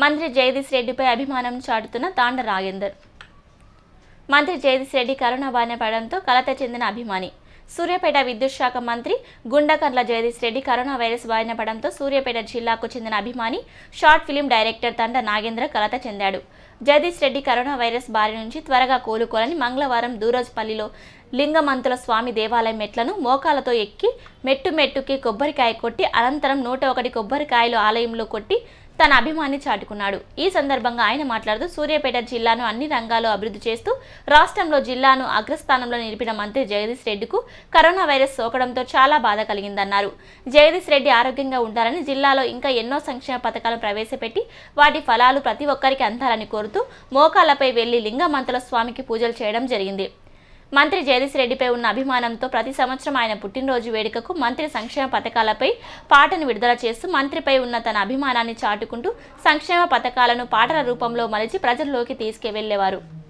మంత్రి జగదీష్ రెడ్డిపై అభిమానం చాటుతున్న తాండ నాగేందర్. మంత్రి జగదీష్ రెడ్డి కరోనా బారిన పడడంతో కలత చెందిన అభిమాని. సూర్యాపేట విద్యుత్ శాఖ మంత్రి గుండకండ్ల జగదీష్ రెడ్డి కరోనా వైరస్ బారిన పడడంతో సూర్యాపేట జిల్లాకు చెందిన అభిమాని short film director Thanda Nagendra కలత చెందాడు. జగదీష్ రెడ్డి కరోనా వైరస్ బారి నుంచి త్వరగా కోలుకోవాలని మంగళవారం దూరోజ్పల్లిలో లింగమంతుల స్వామి దేవాలయం మెట్లను మోకాలతో ఎక్కి మెట్టుకి కొబ్బరికాయ కొట్టి అనంతరం 101 కొబ్బరికాయలు ఆలయంలో కొట్టి తన అభిమాని చాటుకున్నాడు. ఈ సందర్భంగా ఆయన మాట్లాడుతూ సూర్యాపేట జిల్లాను అన్ని రంగాల్లో అభివృద్ధి చేస్తూ రాష్ట్రంలో జిల్లాను అగ్రస్థానంలో నిలిపిన మంత్రి జగదీష్ రెడ్డికు కరోనా వైరస్ సోకడంతో చాలా బాధ కలిగిందన్నారు. జగదీష్ రెడ్డి ఆరోగ్యంగా ఉండాలని, జిల్లాలో ఇంకా ఎన్నో సంక్షేమ పథకాలను ప్రవేశపెట్టి వాటి ఫలాలు ప్రతి ఒక్కరికి అందాలని కోరుతూ మోకాళ్లపై వెళ్లి లింగమంతుల స్వామికి పూజలు చేయడం జరిగింది. మంత్రి జగదీష్ రెడ్డిపై ఉన్న అభిమానంతో ప్రతి సంవత్సరం ఆయన పుట్టినరోజు వేడుకకు మంత్రి సంక్షేమ పథకాలపై పాటను విడుదల చేస్తూ మంత్రిపై ఉన్న తన అభిమానాన్ని చాటుకుంటూ సంక్షేమ పథకాలను పాటల రూపంలో మలిచి ప్రజల్లోకి తీసుకువెళ్లేవారు.